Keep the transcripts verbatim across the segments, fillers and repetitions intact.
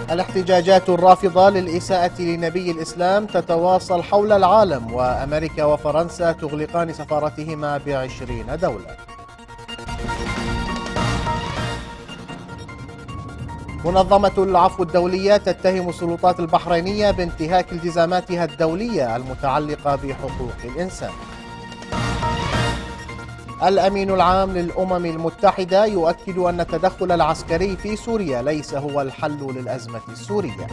الاحتجاجات الرافضة للإساءة لنبي الإسلام تتواصل حول العالم، وأمريكا وفرنسا تغلقان سفارتهما بعشرين دولة. منظمة العفو الدولية تتهم السلطات البحرينية بانتهاك التزاماتها الدولية المتعلقة بحقوق الإنسان. الأمين العام للأمم المتحدة يؤكد أن التدخل العسكري في سوريا ليس هو الحل للأزمة السورية.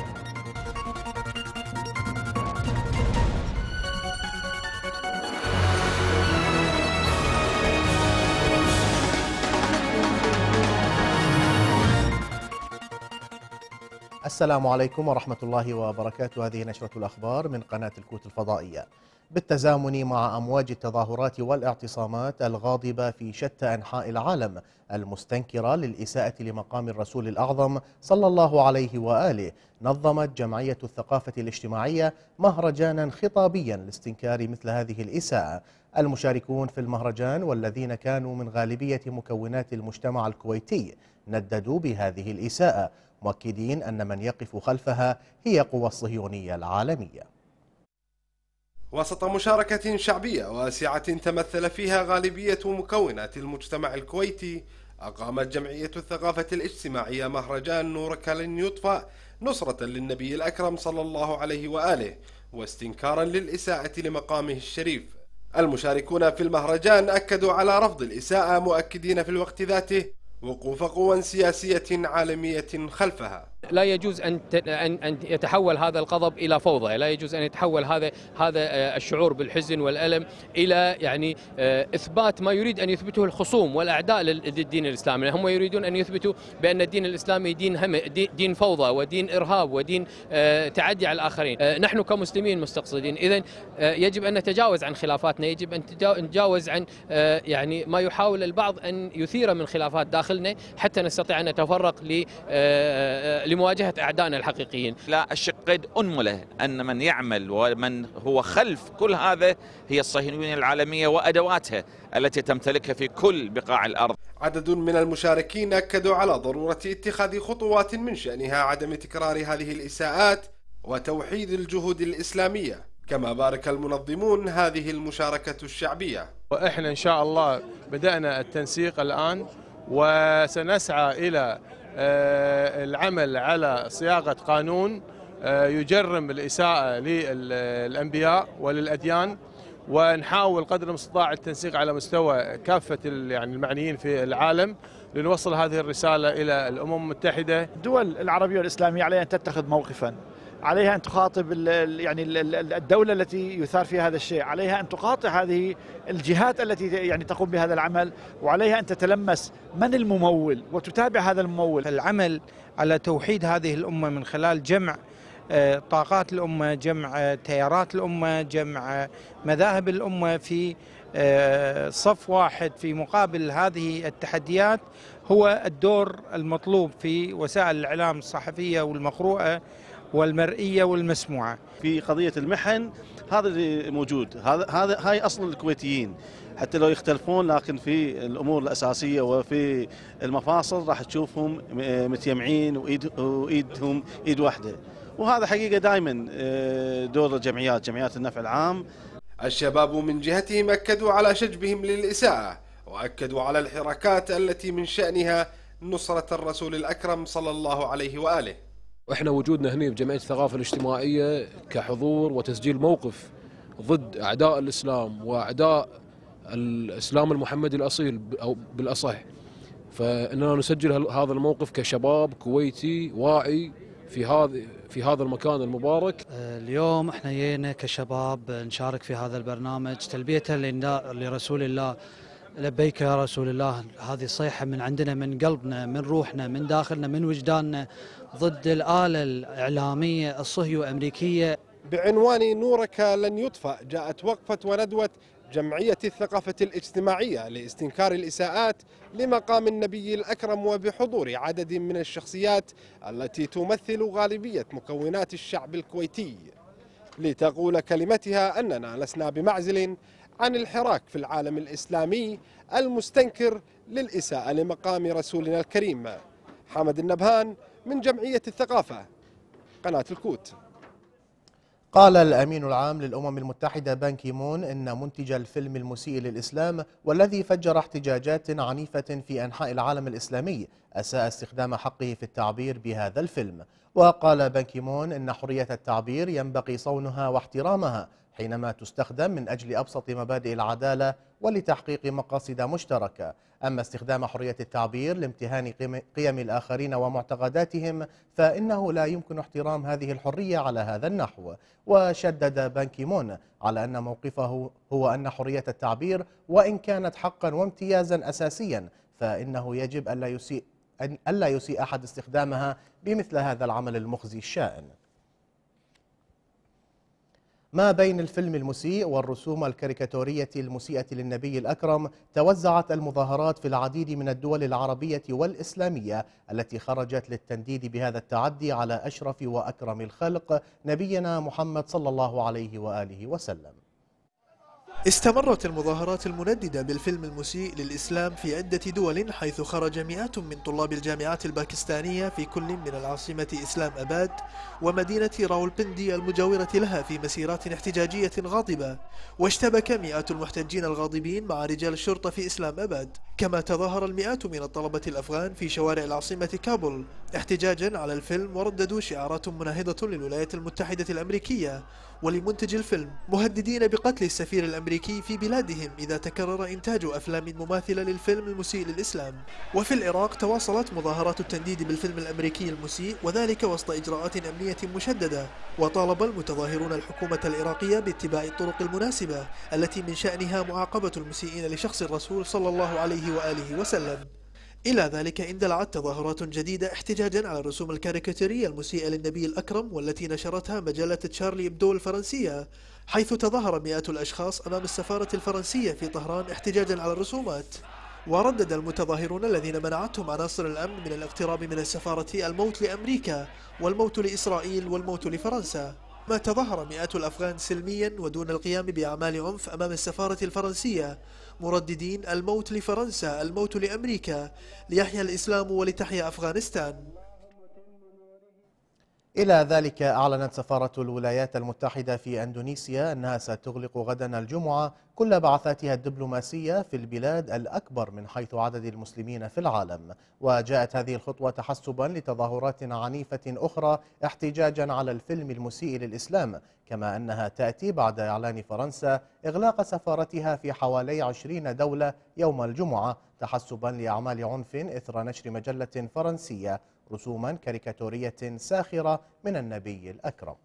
السلام عليكم ورحمة الله وبركاته. هذه نشرة الأخبار من قناة الكوت الفضائية، بالتزامن مع أمواج التظاهرات والاعتصامات الغاضبة في شتى أنحاء العالم المستنكرة للإساءة لمقام الرسول الأعظم صلى الله عليه وآله. نظمت جمعية الثقافة الاجتماعية مهرجانا خطابيا لاستنكار مثل هذه الإساءة. المشاركون في المهرجان والذين كانوا من غالبية مكونات المجتمع الكويتي نددوا بهذه الإساءة، مؤكدين أن من يقف خلفها هي قوى الصهيونية العالمية. وسط مشاركة شعبية واسعة تمثل فيها غالبية مكونات المجتمع الكويتي، أقامت جمعية الثقافة الاجتماعية مهرجان نورك لن يطفأ نصرة للنبي الأكرم صلى الله عليه وآله واستنكارا للإساءة لمقامه الشريف. المشاركون في المهرجان أكدوا على رفض الإساءة، مؤكدين في الوقت ذاته وقوف قوى سياسية عالمية خلفها. لا يجوز أن أن يتحول هذا الغضب إلى فوضى، لا يجوز أن يتحول هذا هذا الشعور بالحزن والألم إلى يعني إثبات ما يريد أن يثبته الخصوم والأعداء للدين الإسلامي. هم يريدون أن يثبتوا بأن الدين الإسلامي دين هم دين فوضى ودين إرهاب ودين تعدي على الآخرين. نحن كمسلمين مستقصدين، إذن يجب أن نتجاوز عن خلافاتنا، يجب أن نتجاوز عن يعني ما يحاول البعض أن يثير من خلافات داخلنا حتى نستطيع أن نتفرق ل لمواجهة أعدائنا الحقيقيين. لا الشق قد أنمله أن من يعمل ومن هو خلف كل هذا هي الصهيونية العالمية وأدواتها التي تمتلكها في كل بقاع الأرض. عدد من المشاركين أكدوا على ضرورة اتخاذ خطوات من شأنها عدم تكرار هذه الإساءات وتوحيد الجهود الإسلامية، كما بارك المنظمون هذه المشاركة الشعبية. وإحنا إن شاء الله بدأنا التنسيق الآن، وسنسعى إلى العمل على صياغة قانون يجرم الإساءة للأنبياء وللأديان، ونحاول قدر المستطاع التنسيق على مستوى كافة يعني المعنيين في العالم لنوصل هذه الرسالة إلى الأمم المتحدة. الدول العربية والإسلامية عليها أن تتخذ موقفا، عليها أن تخاطب يعني الدولة التي يثار فيها هذا الشيء، عليها أن تقاطع هذه الجهات التي يعني تقوم بهذا العمل، وعليها أن تتلمس من الممول وتتابع هذا الممول. العمل على توحيد هذه الأمة من خلال جمع طاقات الأمة، جمع تيارات الأمة، جمع مذاهب الأمة في صف واحد في مقابل هذه التحديات، هو الدور المطلوب في وسائل الإعلام الصحفية والمقروءة والمرئية والمسموعة. في قضية المحن هذا اللي موجود، هذا هذا هاي أصل الكويتيين، حتى لو يختلفون لكن في الأمور الأساسية وفي المفاصل راح تشوفهم متجمعين وإيد وإيدهم إيد واحدة، وهذا حقيقة دائما دور الجمعيات، جمعيات النفع العام. الشباب من جهتهم أكدوا على شجبهم للإساءة، وأكدوا على الحركات التي من شأنها نصرة الرسول الأكرم صلى الله عليه وآله. واحنا وجودنا هنا بجمعية الثقافة الاجتماعية كحضور وتسجيل موقف ضد أعداء الإسلام وأعداء الإسلام المحمدي الأصيل أو بالأصح، فإننا نسجل هذا الموقف كشباب كويتي واعي في هذا في هذا المكان المبارك. اليوم احنا جينا كشباب نشارك في هذا البرنامج تلبية لرسول الله. لبيك يا رسول الله، هذه صيحة من عندنا، من قلبنا، من روحنا، من داخلنا، من وجداننا، ضد الآلة الإعلامية الصهيو أمريكية. بعنوان نورك لن يطفأ جاءت وقفة وندوة جمعية الثقافة الاجتماعية لاستنكار الإساءات لمقام النبي الأكرم، وبحضور عدد من الشخصيات التي تمثل غالبية مكونات الشعب الكويتي، لتقول كلمتها أننا لسنا بمعزل عن الحراك في العالم الإسلامي المستنكر للإساءة لمقام رسولنا الكريم. حامد النبهان من جمعية الثقافة قناة الكوت. قال الأمين العام للأمم المتحدة بان كيمون إن منتج الفيلم المسيء للإسلام والذي فجر احتجاجات عنيفة في أنحاء العالم الإسلامي أساء استخدام حقه في التعبير بهذا الفيلم. وقال بان كيمون إن حرية التعبير ينبغي صونها واحترامها حينما تستخدم من أجل أبسط مبادئ العدالة ولتحقيق مقاصد مشتركة. أما استخدام حرية التعبير لامتهان قيم الآخرين ومعتقداتهم فإنه لا يمكن احترام هذه الحرية على هذا النحو. وشدد بان كيمون على أن موقفه هو أن حرية التعبير وإن كانت حقا وامتيازا أساسيا فإنه يجب ألا يسيء ألا يسيء أحد استخدامها بمثل هذا العمل المخزي الشائن. ما بين الفيلم المسيء والرسوم الكاريكاتورية المسيئة للنبي الأكرم توزعت المظاهرات في العديد من الدول العربية والإسلامية التي خرجت للتنديد بهذا التعدي على أشرف وأكرم الخلق نبينا محمد صلى الله عليه وآله وسلم. استمرت المظاهرات المنددة بالفيلم المسيء للإسلام في عدة دول، حيث خرج مئات من طلاب الجامعات الباكستانية في كل من العاصمة إسلام أباد ومدينة راولبندي المجاورة لها في مسيرات احتجاجية غاضبة، واشتبك مئات المحتجين الغاضبين مع رجال الشرطة في إسلام أباد. كما تظاهر المئات من الطلبة الأفغان في شوارع العاصمة كابول احتجاجا على الفيلم، ورددوا شعارات مناهضة للولايات المتحدة الأمريكية ولمنتج الفيلم، مهددين بقتل السفير الأمريكي في بلادهم إذا تكرر إنتاج أفلام مماثلة للفيلم المسيء للإسلام. وفي العراق تواصلت مظاهرات التنديد بالفيلم الأمريكي المسيء، وذلك وسط إجراءات أمنية مشددة. وطالب المتظاهرون الحكومة العراقية باتباع الطرق المناسبة التي من شأنها معاقبة المسيئين لشخص الرسول صلى الله عليه وآله وسلم. إلى ذلك اندلعت تظاهرات جديدة احتجاجا على الرسوم الكاريكاتيرية المسيئة للنبي الأكرم والتي نشرتها مجلة تشارلي إبدو الفرنسية، حيث تظاهر مئات الأشخاص أمام السفارة الفرنسية في طهران احتجاجا على الرسومات. وردد المتظاهرون الذين منعتهم عناصر الأمن من الاقتراب من السفارة الموت لأمريكا والموت لإسرائيل والموت لفرنسا. ما تظاهر مئات الأفغان سلميا ودون القيام بأعمال عنف أمام السفارة الفرنسية، مرددين الموت لفرنسا الموت لأمريكا، ليحيا الإسلام ولتحيا أفغانستان. إلى ذلك أعلنت سفارة الولايات المتحدة في أندونيسيا أنها ستغلق غدا الجمعة كل بعثاتها الدبلوماسية في البلاد الأكبر من حيث عدد المسلمين في العالم. وجاءت هذه الخطوة تحسبا لتظاهرات عنيفة أخرى احتجاجا على الفيلم المسيء للإسلام، كما أنها تأتي بعد إعلان فرنسا إغلاق سفارتها في حوالي عشرين دولة يوم الجمعة تحسبا لأعمال عنف إثر نشر مجلة فرنسية رسوما كاريكاتورية ساخرة من النبي الأكرم.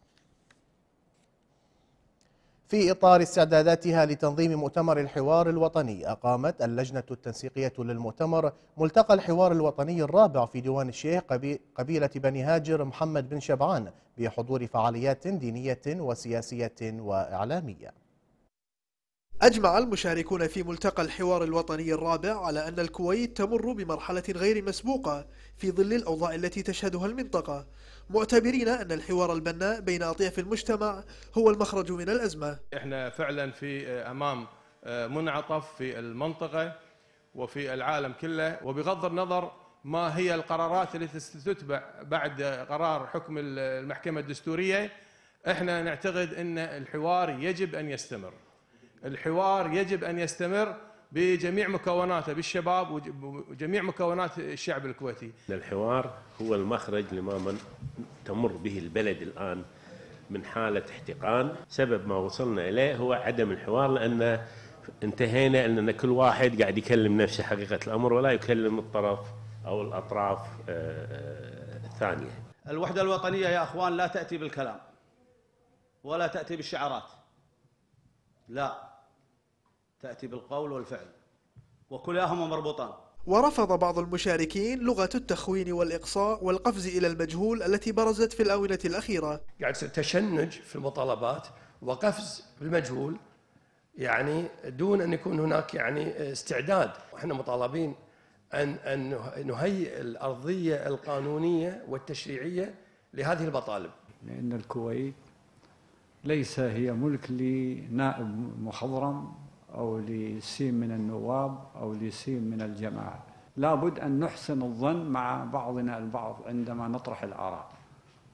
في إطار استعداداتها لتنظيم مؤتمر الحوار الوطني، أقامت اللجنة التنسيقية للمؤتمر ملتقى الحوار الوطني الرابع في ديوان الشيخ قبيلة بني هاجر محمد بن شبعان بحضور فعاليات دينية وسياسية وإعلامية. أجمع المشاركون في ملتقى الحوار الوطني الرابع على أن الكويت تمر بمرحلة غير مسبوقة في ظل الأوضاع التي تشهدها المنطقة، معتبرين أن الحوار البناء بين أطياف المجتمع هو المخرج من الأزمة. احنا فعلا في أمام منعطف في المنطقة وفي العالم كله، وبغض النظر ما هي القرارات التي ستتبع بعد قرار حكم المحكمة الدستورية، احنا نعتقد أن الحوار يجب أن يستمر. الحوار يجب أن يستمر بجميع مكوناته، بالشباب وجميع مكونات الشعب الكويتي. الحوار هو المخرج لما من تمر به البلد الآن من حالة احتقان. سبب ما وصلنا إليه هو عدم الحوار، لأن انتهينا أن كل واحد قاعد يكلم نفسه حقيقة الأمر ولا يكلم الطرف أو الأطراف الثانية. الوحدة الوطنية يا أخوان لا تأتي بالكلام ولا تأتي بالشعارات، لا، تأتي بالقول والفعل، وكلاهما مربوطان. ورفض بعض المشاركين لغة التخوين والإقصاء والقفز إلى المجهول التي برزت في الآونة الأخيرة. قاعد تشنج في المطالبات وقفز بالمجهول، يعني دون أن يكون هناك يعني استعداد. وإحنا مطالبين أن أن نهيئ الأرضية القانونية والتشريعية لهذه المطالب. لأن الكويت ليس هي ملك لنائب مخضرم أو لسين من النواب أو لسين من الجماعة. لا بد أن نحسن الظن مع بعضنا البعض عندما نطرح الآراء،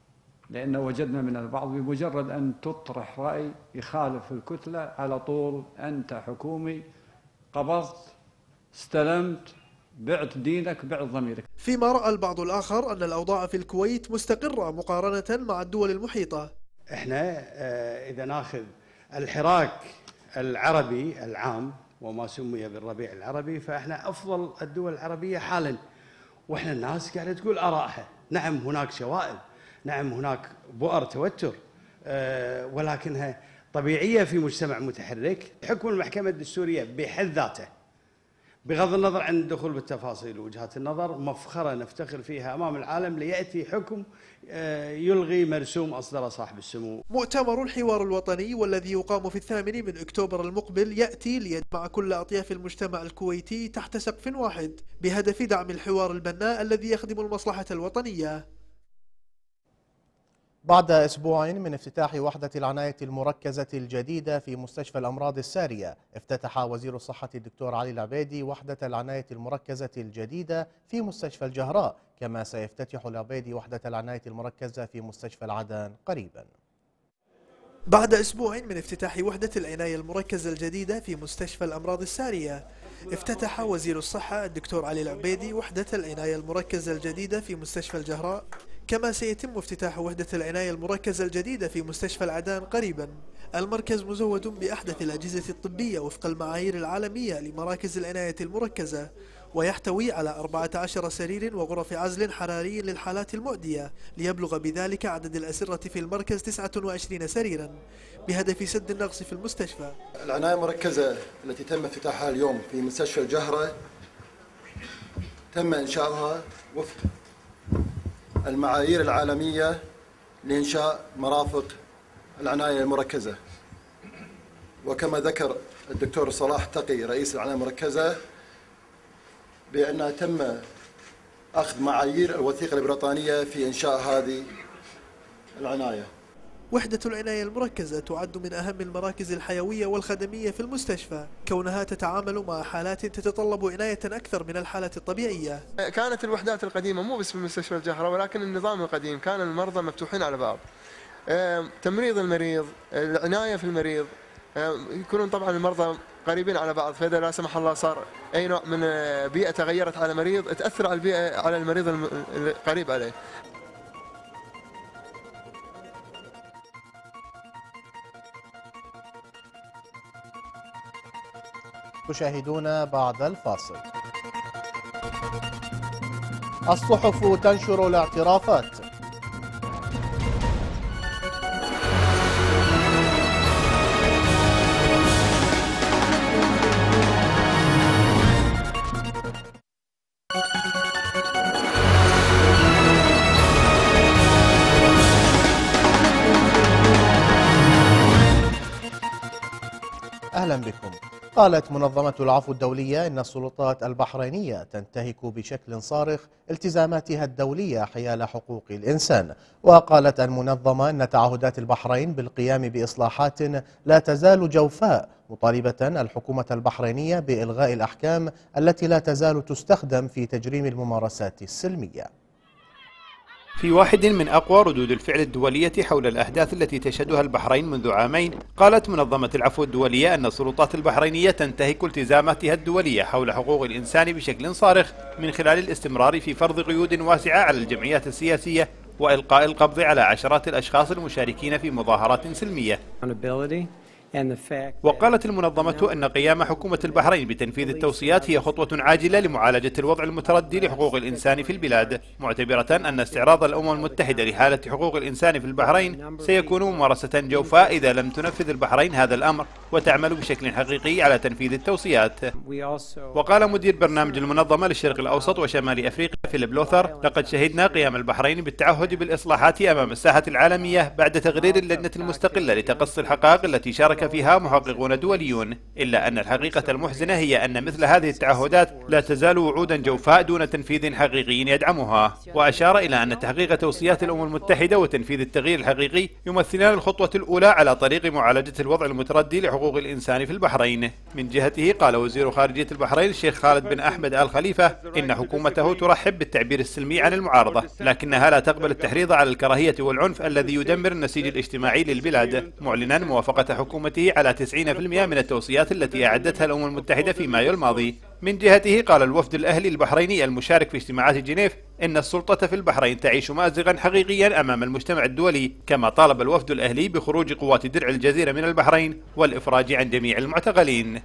لأن وجدنا من البعض بمجرد أن تطرح رأي يخالف الكتلة على طول أنت حكومي، قبضت، استلمت، بعت دينك، بعت ضميرك. فيما رأى البعض الآخر أن الأوضاع في الكويت مستقرة مقارنة مع الدول المحيطة. احنا إذا ناخذ الحراك العربي العام وما سمي بالربيع العربي، فاحنا أفضل الدول العربية حالا، واحنا الناس قاعدة تقول آرائها. نعم هناك شوائب، نعم هناك بؤر توتر، ولكنها طبيعية في مجتمع متحرك. حكم المحكمة الدستورية بحد ذاته بغض النظر عن الدخول بالتفاصيل ووجهات النظر مفخرة نفتخر فيها أمام العالم، ليأتي حكم يلغي مرسوم أصدر صاحب السمو. مؤتمر الحوار الوطني والذي يقام في الثامن من أكتوبر المقبل يأتي ليجمع كل أطياف المجتمع الكويتي تحت سقف واحد بهدف دعم الحوار البناء الذي يخدم المصلحة الوطنية. بعد أسبوعين من افتتاح وحدة العناية المركزة الجديدة في مستشفى الأمراض السارية، افتتح وزير الصحة الدكتور علي العبيدي وحدة العناية المركزة الجديدة في مستشفى الجهراء، كما سيفتتح العبيدي وحدة العناية المركزة في مستشفى العدن قريبا. بعد أسبوع من افتتاح وحدة العناية المركزة الجديدة في مستشفى الأمراض السارية، افتتح وزير الصحة الدكتور علي العبيدي وحدة العناية المركزة الجديدة في مستشفى الجهراء، كما سيتم افتتاح وحدة العناية المركزة الجديدة في مستشفى العدن قريبا. المركز مزود بأحدث الأجهزة الطبية وفق المعايير العالمية لمراكز العناية المركزة، ويحتوي على أربعة عشر سرير وغرف عزل حراري للحالات المعدية، ليبلغ بذلك عدد الأسرة في المركز تسعة وعشرين سريرا بهدف سد النقص في المستشفى. العناية المركزة التي تم افتتاحها اليوم في مستشفى الجهراء تم إنشاؤها وفق المعايير العالمية لإنشاء مرافق العناية المركزة، وكما ذكر الدكتور صلاح تقي رئيس العناية المركزة بأنها تم أخذ معايير الوثيقة البريطانية في إنشاء هذه العناية. وحدة العناية المركزة تعد من أهم المراكز الحيوية والخدمية في المستشفى، كونها تتعامل مع حالات تتطلب عناية أكثر من الحالات الطبيعية. كانت الوحدات القديمة مو بس في مستشفى الجهراء، ولكن النظام القديم كان المرضى مفتوحين على بعض، تمريض المريض، العناية في المريض، يكونون طبعا المرضى قريبين على بعض، فإذا لا سمح الله صار أي نوع من بيئة تغيرت على مريض تأثر على البيئة على المريض القريب عليه. تشاهدون بعد الفاصل. الصحف تنشر الاعترافات. أهلا بكم. قالت منظمة العفو الدولية إن السلطات البحرينية تنتهك بشكل صارخ التزاماتها الدولية حيال حقوق الإنسان. وقالت المنظمة أن تعهدات البحرين بالقيام بإصلاحات لا تزال جوفاء، مطالبة الحكومة البحرينية بإلغاء الأحكام التي لا تزال تستخدم في تجريم الممارسات السلمية. في واحد من أقوى ردود الفعل الدولية حول الأحداث التي تشهدها البحرين منذ عامين، قالت منظمة العفو الدولية أن السلطات البحرينية تنتهك التزاماتها الدولية حول حقوق الإنسان بشكل صارخ من خلال الاستمرار في فرض قيود واسعة على الجمعيات السياسية وإلقاء القبض على عشرات الأشخاص المشاركين في مظاهرات سلمية. وقالت المنظمة أن قيام حكومة البحرين بتنفيذ التوصيات هي خطوة عاجلة لمعالجة الوضع المتردي لحقوق الإنسان في البلاد، معتبرة أن استعراض الأمم المتحدة لحالة حقوق الإنسان في البحرين سيكون ممارسة جوفاء إذا لم تنفذ البحرين هذا الأمر وتعمل بشكل حقيقي على تنفيذ التوصيات. وقال مدير برنامج المنظمة للشرق الأوسط وشمال أفريقيا فيليب لوثر: لقد شهدنا قيام البحرين بالتعهد بالإصلاحات أمام الساحة العالمية بعد تقرير اللجنة المستقلة لتقصي الحقائق التي شارك فيها محققون دوليون، إلا أن الحقيقة المحزنة هي أن مثل هذه التعهدات لا تزال وعودا جوفاء دون تنفيذ حقيقي يدعمها. وأشار إلى أن تحقيق توصيات الأمم المتحدة وتنفيذ التغيير الحقيقي يمثلان الخطوة الأولى على طريق معالجة الوضع المتردي لحقوق حقوق الإنسان في البحرين. من جهته قال وزير خارجية البحرين الشيخ خالد بن أحمد آل خليفة إن حكومته ترحب بالتعبير السلمي عن المعارضة، لكنها لا تقبل التحريض على الكراهية والعنف الذي يدمر النسيج الاجتماعي للبلاد، معلنا موافقة حكومته على تسعين بالمئة من التوصيات التي أعدتها الأمم المتحدة في مايو الماضي. من جهته قال الوفد الأهلي البحريني المشارك في اجتماعات جنيف إن السلطة في البحرين تعيش مأزقا حقيقيا أمام المجتمع الدولي، كما طالب الوفد الأهلي بخروج قوات درع الجزيرة من البحرين والإفراج عن جميع المعتقلين.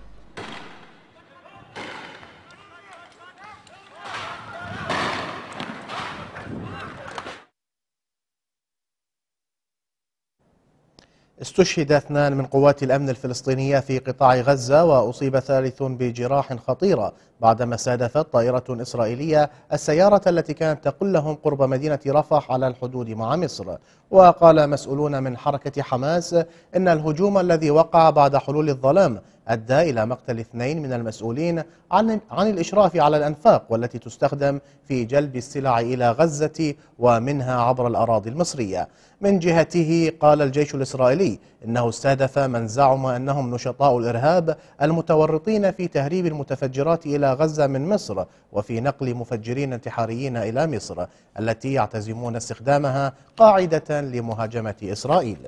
استشهد اثنان من قوات الأمن الفلسطينية في قطاع غزة وأصيب ثالث بجراح خطيرة بعدما سادفت طائرة إسرائيلية السيارة التي كانت تقلهم قرب مدينة رفح على الحدود مع مصر. وقال مسؤولون من حركة حماس إن الهجوم الذي وقع بعد حلول الظلام أدى إلى مقتل اثنين من المسؤولين عن عن الإشراف على الأنفاق والتي تستخدم في جلب السلع إلى غزة ومنها عبر الأراضي المصرية. من جهته قال الجيش الإسرائيلي إنه استهدف من زعم أنهم نشطاء الإرهاب المتورطين في تهريب المتفجرات إلى غزة من مصر وفي نقل مفجرين انتحاريين إلى مصر التي يعتزمون استخدامها قاعدة لمهاجمة إسرائيل.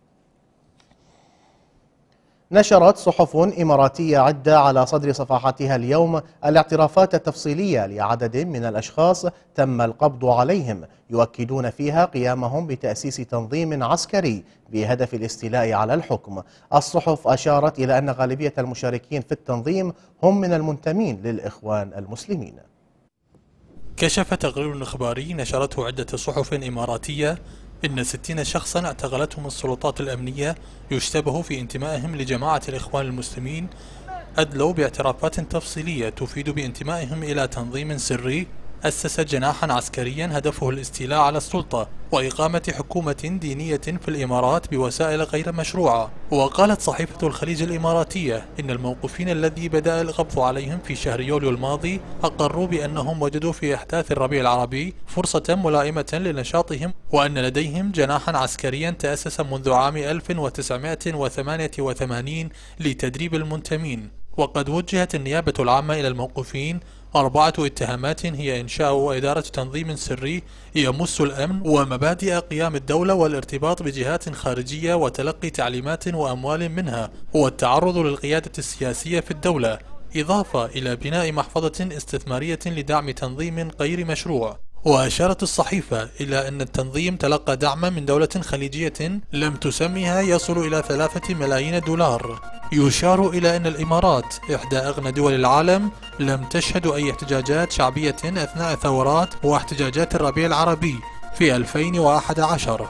نشرت صحف إماراتية عدة على صدر صفحاتها اليوم الاعترافات التفصيلية لعدد من الأشخاص تم القبض عليهم، يؤكدون فيها قيامهم بتأسيس تنظيم عسكري بهدف الاستيلاء على الحكم. الصحف أشارت إلى أن غالبية المشاركين في التنظيم هم من المنتمين للإخوان المسلمين. كشف تقرير إخباري نشرته عدة صحف إماراتية إن ستين شخصا اعتقلتهم السلطات الأمنية يشتبه في انتمائهم لجماعة الإخوان المسلمين، أدلوا باعترافات تفصيلية تفيد بانتمائهم إلى تنظيم سري أسس جناحا عسكريا هدفه الاستيلاء على السلطة وإقامة حكومة دينية في الإمارات بوسائل غير مشروعة. وقالت صحيفة الخليج الإماراتية إن الموقوفين الذي بدأ القبض عليهم في شهر يوليو الماضي أقروا بأنهم وجدوا في أحداث الربيع العربي فرصة ملائمة لنشاطهم، وأن لديهم جناحا عسكريا تأسس منذ عام ألف وتسعمائة وثمانية وثمانين لتدريب المنتمين. وقد وجهت النيابة العامة إلى الموقوفين أربعة اتهامات هي إنشاء وإدارة تنظيم سري يمس الأمن ومبادئ قيام الدولة والارتباط بجهات خارجية وتلقي تعليمات وأموال منها والتعرض للقيادة السياسية في الدولة، إضافة إلى بناء محفظة استثمارية لدعم تنظيم غير مشروع. وأشارت الصحيفة إلى أن التنظيم تلقى دعما من دولة خليجية لم تسمها يصل إلى ثلاثة ملايين دولار. يشار إلى أن الإمارات إحدى أغنى دول العالم لم تشهد أي احتجاجات شعبية أثناء ثورات واحتجاجات الربيع العربي في ألفين وأحد عشر.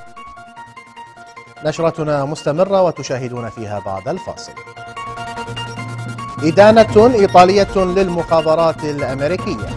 نشرتنا مستمرة وتشاهدون فيها بعد الفاصل. إدانة إيطالية للمخابرات الأمريكية.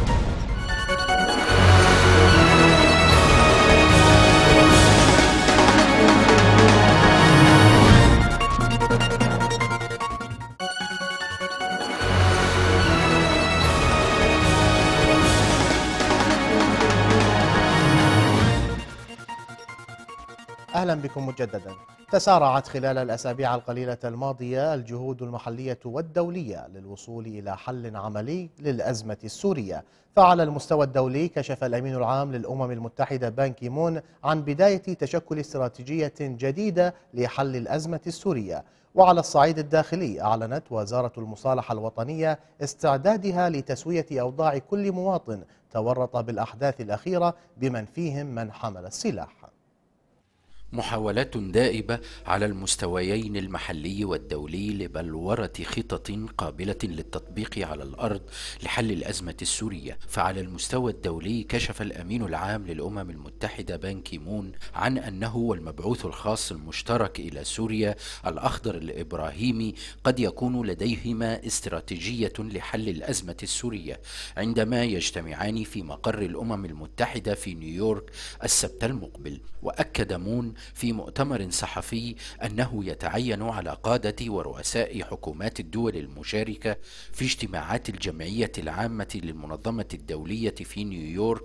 أهلا بكم مجددا. تسارعت خلال الأسابيع القليلة الماضية الجهود المحلية والدولية للوصول إلى حل عملي للأزمة السورية. فعلى المستوى الدولي كشف الأمين العام للأمم المتحدة بان كي مون عن بداية تشكل استراتيجية جديدة لحل الأزمة السورية. وعلى الصعيد الداخلي أعلنت وزارة المصالحة الوطنية استعدادها لتسوية أوضاع كل مواطن تورط بالأحداث الأخيرة بمن فيهم من حمل السلاح. محاولات دائبة على المستويين المحلي والدولي لبلورة خطط قابلة للتطبيق على الأرض لحل الأزمة السورية. فعلى المستوى الدولي كشف الأمين العام للأمم المتحدة بان كي مون عن أنه والمبعوث الخاص المشترك إلى سوريا الأخضر الإبراهيمي قد يكون لديهما استراتيجية لحل الأزمة السورية عندما يجتمعان في مقر الأمم المتحدة في نيويورك السبت المقبل. وأكد مون في مؤتمر صحفي أنه يتعين على قادة ورؤساء حكومات الدول المشاركة في اجتماعات الجمعية العامة للمنظمة الدولية في نيويورك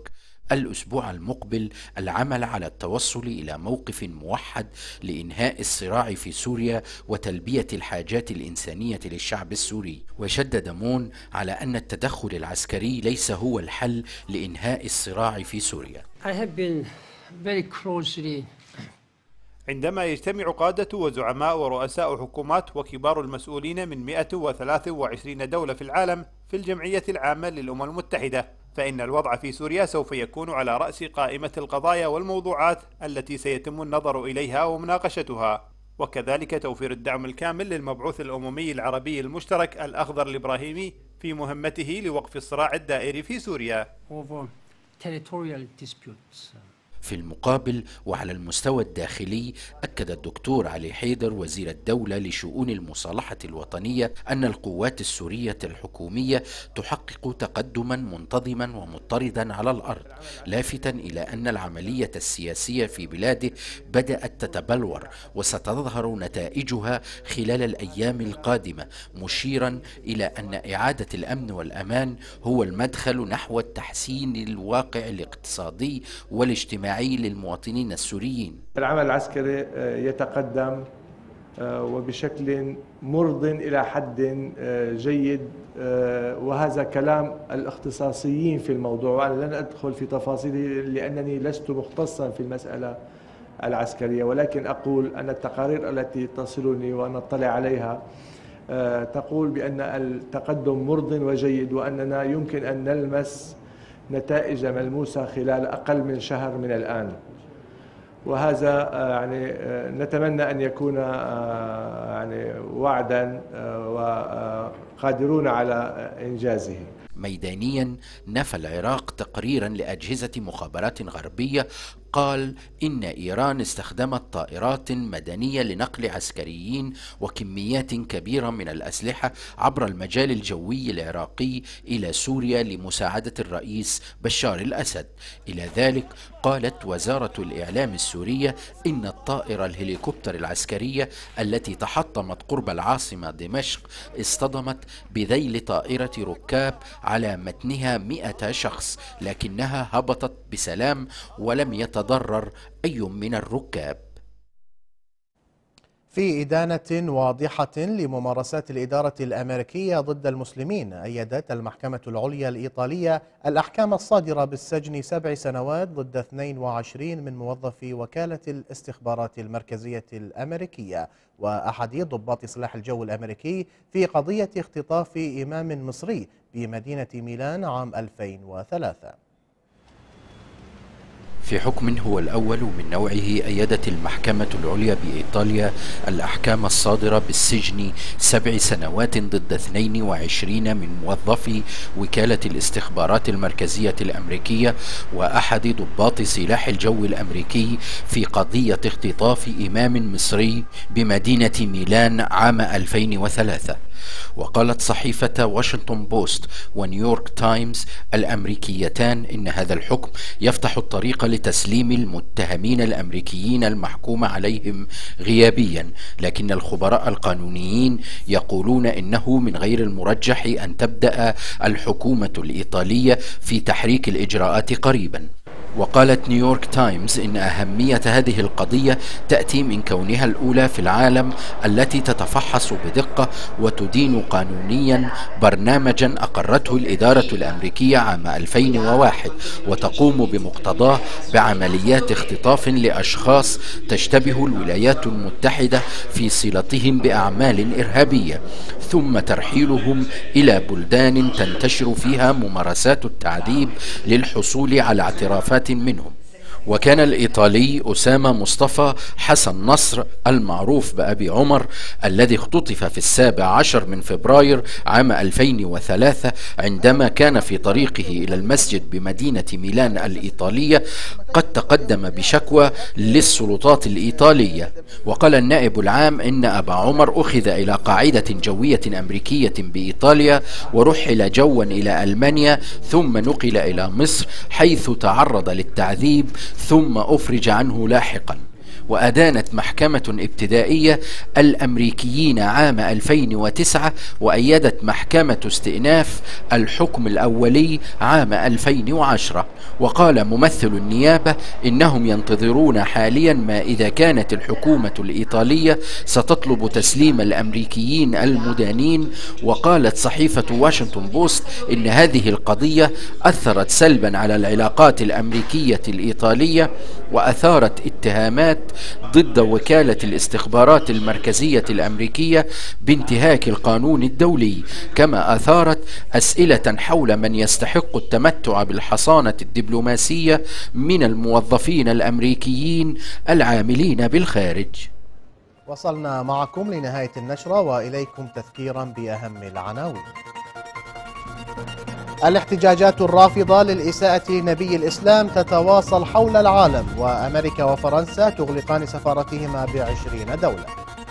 الأسبوع المقبل العمل على التوصل إلى موقف موحد لإنهاء الصراع في سوريا وتلبية الحاجات الإنسانية للشعب السوري. وشدد مون على أن التدخل العسكري ليس هو الحل لإنهاء الصراع في سوريا. I have been very closely عندما يجتمع قادة وزعماء ورؤساء حكومات وكبار المسؤولين من مئة وثلاث وعشرين دولة في العالم في الجمعية العامة للأمم المتحدة، فإن الوضع في سوريا سوف يكون على رأس قائمة القضايا والموضوعات التي سيتم النظر إليها ومناقشتها، وكذلك توفير الدعم الكامل للمبعوث الأممي العربي المشترك الأخضر الإبراهيمي في مهمته لوقف الصراع الدائري في سوريا. في المقابل وعلى المستوى الداخلي، أكد الدكتور علي حيدر وزير الدولة لشؤون المصالحة الوطنية أن القوات السورية الحكومية تحقق تقدما منتظما ومضطردا على الأرض، لافتا إلى أن العملية السياسية في بلاده بدأت تتبلور وستظهر نتائجها خلال الأيام القادمة، مشيرا إلى أن إعادة الأمن والأمان هو المدخل نحو تحسين الواقع الاقتصادي والاجتماعي للمواطنين السوريين. العمل العسكري يتقدم وبشكل مرض إلى حد جيد، وهذا كلام الاختصاصيين في الموضوع، وأنا لن أدخل في تفاصيله لأنني لست مختصا في المسألة العسكرية، ولكن أقول أن التقارير التي تصلني وأنا أطلع عليها تقول بأن التقدم مرض وجيد، وأننا يمكن أن نلمس نتائج ملموسة خلال أقل من شهر من الآن، وهذا يعني نتمنى أن يكون يعني وعدا وقادرون على إنجازه. ميدانيا نفى العراق تقريرا لأجهزة مخابرات غربية قال إن إيران استخدمت طائرات مدنية لنقل عسكريين وكميات كبيرة من الأسلحة عبر المجال الجوي العراقي إلى سوريا لمساعدة الرئيس بشار الأسد. إلى ذلك قالت وزارة الإعلام السورية إن الطائرة الهليكوبتر العسكرية التي تحطمت قرب العاصمة دمشق اصطدمت بذيل طائرة ركاب على متنها مئة شخص، لكنها هبطت بسلام ولم يتضرر أي من الركاب. في إدانة واضحة لممارسات الإدارة الأمريكية ضد المسلمين، أيدت المحكمة العليا الإيطالية الأحكام الصادرة بالسجن سبع سنوات ضد اثنين وعشرين من موظفي وكالة الاستخبارات المركزية الأمريكية وأحد ضباط سلاح الجو الأمريكي في قضية اختطاف إمام مصري بمدينة ميلان عام ألفين وثلاثة. في حكم هو الأول من نوعه، أيدت المحكمة العليا بإيطاليا الأحكام الصادرة بالسجن سبع سنوات ضد اثنين وعشرين من موظفي وكالة الاستخبارات المركزية الأمريكية وأحد ضباط سلاح الجو الأمريكي في قضية اختطاف إمام مصري بمدينة ميلان عام ألفين وثلاثة. وقالت صحيفة واشنطن بوست ونيويورك تايمز الأمريكيتان إن هذا الحكم يفتح الطريق لتسليم المتهمين الأمريكيين المحكوم عليهم غيابيا، لكن الخبراء القانونيين يقولون إنه من غير المرجح أن تبدأ الحكومة الإيطالية في تحريك الإجراءات قريبا. وقالت نيويورك تايمز إن أهمية هذه القضية تأتي من كونها الأولى في العالم التي تتفحص بدقة وتدين قانونيا برنامجا أقرته الإدارة الأمريكية عام ألفين وواحد وتقوم بمقتضاه بعمليات اختطاف لأشخاص تشتبه الولايات المتحدة في صلتهم بأعمال إرهابية، ثم ترحيلهم إلى بلدان تنتشر فيها ممارسات التعذيب للحصول على اعترافات منهم. وكان الإيطالي أسامة مصطفى حسن نصر المعروف بأبي عمر الذي اختطف في السابع عشر من فبراير عام ألفين وثلاثة عندما كان في طريقه إلى المسجد بمدينة ميلان الإيطالية قد تقدم بشكوى للسلطات الإيطالية. وقال النائب العام إن أبا عمر أخذ إلى قاعدة جوية أمريكية بإيطاليا ورحل جوا إلى ألمانيا ثم نقل إلى مصر حيث تعرض للتعذيب ثم أفرج عنه لاحقا. وأدانت محكمة ابتدائية الأمريكيين عام ألفين وتسعة، وأيدت محكمة استئناف الحكم الأولي عام ألفين وعشرة. وقال ممثل النيابة إنهم ينتظرون حاليا ما إذا كانت الحكومة الإيطالية ستطلب تسليم الأمريكيين المدانين. وقالت صحيفة واشنطن بوست إن هذه القضية أثرت سلبا على العلاقات الأمريكية الإيطالية، وأثارت اتهامات ضد وكالة الاستخبارات المركزية الأمريكية بانتهاك القانون الدولي، كما أثارت أسئلة حول من يستحق التمتع بالحصانة الدبلوماسية من الموظفين الأمريكيين العاملين بالخارج. وصلنا معكم لنهاية النشرة، وإليكم تذكيرا بأهم العناوين. الاحتجاجات الرافضة للإساءة لنبي الإسلام تتواصل حول العالم، وأمريكا وفرنسا تغلقان سفارتهما بعشرين دولة.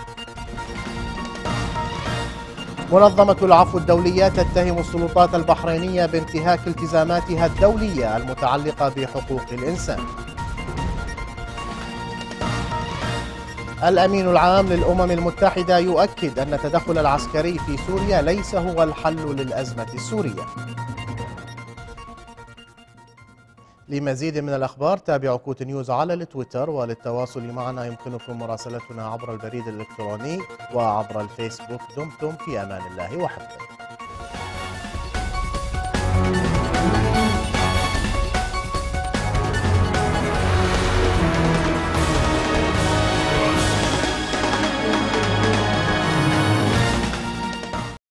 منظمة العفو الدولية تتهم السلطات البحرينية بانتهاك التزاماتها الدولية المتعلقة بحقوق الإنسان. الأمين العام للأمم المتحدة يؤكد أن التدخل العسكري في سوريا ليس هو الحل للأزمة السورية. لمزيد من الأخبار تابعوا كوت نيوز على التويتر، وللتواصل معنا يمكنكم مراسلتنا عبر البريد الإلكتروني وعبر الفيسبوك. دمتم في أمان الله وحفظه.